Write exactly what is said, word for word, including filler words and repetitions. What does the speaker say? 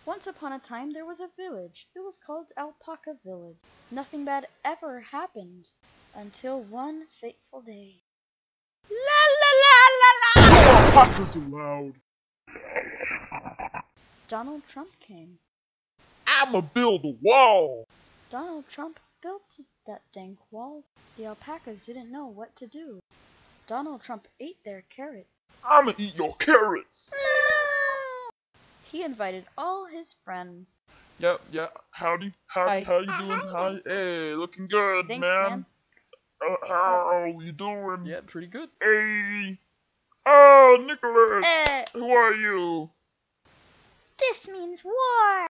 Once upon a time there was a village. It was called Alpaca Village. Nothing bad ever happened until one fateful day. La la la la la! Alpaca's allowed. Donald Trump came. I'ma build a wall. Donald Trump built that dank wall. The alpacas didn't know what to do. Donald Trump ate their carrot. I'ma eat your carrots. He invited all his friends. Yep, yeah. Howdy, howdy, Hi. how you doing? Hi, hey, looking good, Thanks, man. man. Uh, how you doing? Yeah, pretty good. Hey. Oh, Nicholas. Eh, Who are you? this means war!